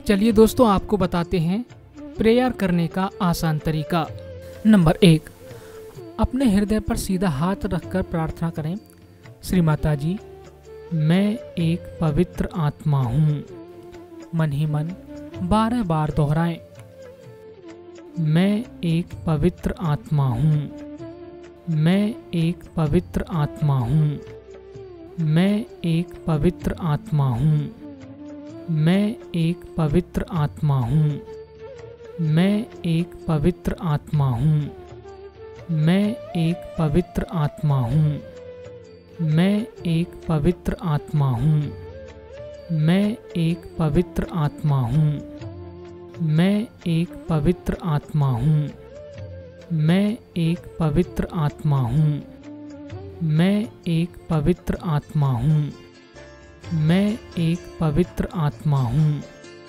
चलिए दोस्तों, आपको बताते हैं प्रेयर करने का आसान तरीका। नंबर 1, अपने हृदय पर सीधा हाथ रखकर प्रार्थना करें। श्री माता जी, मैं एक पवित्र आत्मा हूँ। मन ही मन 12 बार दोहराएं। मैं एक पवित्र आत्मा हूँ। मैं एक पवित्र आत्मा हूँ। मैं एक पवित्र आत्मा हूँ। मैं एक पवित्र आत्मा हूँ। मैं एक पवित्र आत्मा हूँ। मैं एक पवित्र आत्मा हूँ। मैं एक पवित्र आत्मा हूँ। मैं एक पवित्र आत्मा हूँ। मैं एक पवित्र आत्मा हूँ। मैं एक पवित्र आत्मा हूँ। मैं एक पवित्र आत्मा हूँ। मैं एक पवित्र आत्मा हूँ।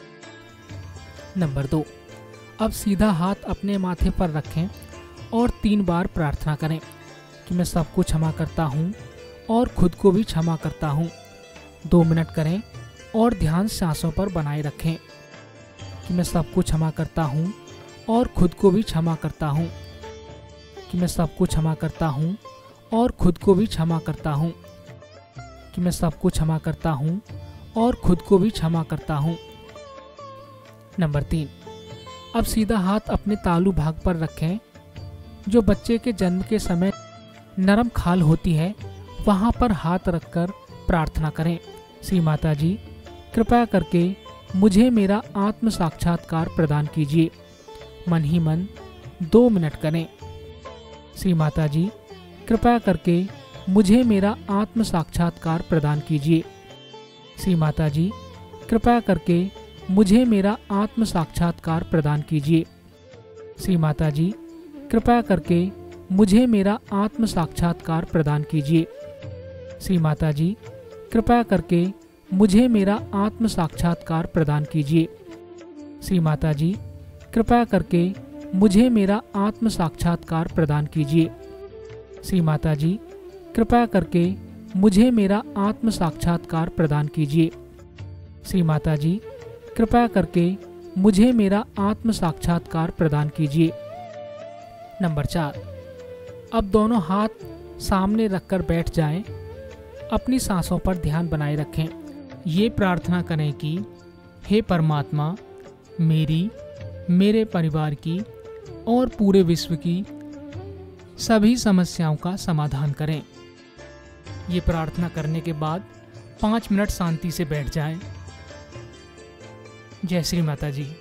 नंबर 2, अब सीधा हाथ अपने माथे पर रखें और 3 बार प्रार्थना करें कि मैं सबको क्षमा करता हूँ और खुद को भी क्षमा करता हूँ। 2 मिनट करें और ध्यान सांसों पर बनाए रखें कि मैं सबको क्षमा करता हूँ और खुद को भी क्षमा करता हूँ। कि मैं सबको क्षमा करता हूँ और खुद को भी क्षमा करता हूँ। कि मैं सबको क्षमा करता हूँ और खुद को भी क्षमा करता हूँ। नंबर 3, अब सीधा हाथ अपने तालू भाग पर रखें। जो बच्चे के जन्म के समय नरम खाल होती है, वहाँ पर हाथ रखकर प्रार्थना करें। श्री माता जी, कृपया करके मुझे मेरा आत्म साक्षात्कार प्रदान कीजिए। मन ही मन 2 मिनट करें। श्री माता जी, कृपया करके मुझे मेरा आत्म साक्षात्कार प्रदान कीजिए। श्री माता जी, कृपया करके मुझे मेरा आत्म साक्षात्कार प्रदान कीजिए। श्री माता जी, कृपया करके मुझे मेरा आत्म साक्षात्कार प्रदान कीजिए। श्री माता जी, कृपया करके मुझे मेरा आत्म साक्षात्कार प्रदान कीजिए। श्री माता जी, कृपया करके मुझे मेरा आत्म साक्षात्कार प्रदान कीजिए। श्री माता जी, कृपया करके मुझे मेरा आत्म साक्षात्कार प्रदान कीजिए। श्री माता जी, कृपया करके मुझे मेरा आत्म साक्षात्कार प्रदान कीजिए। नंबर 4, अब दोनों हाथ सामने रखकर बैठ जाएं। अपनी सांसों पर ध्यान बनाए रखें। ये प्रार्थना करें कि हे परमात्मा, मेरी, मेरे परिवार की और पूरे विश्व की सभी समस्याओं का समाधान करें। ये प्रार्थना करने के बाद 5 मिनट शांति से बैठ जाएं। जय श्री माता जी।